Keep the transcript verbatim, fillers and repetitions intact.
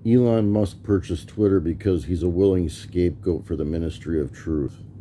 Elon Musk purchased Twitter because he's a willing scapegoat for the Ministry of Truth.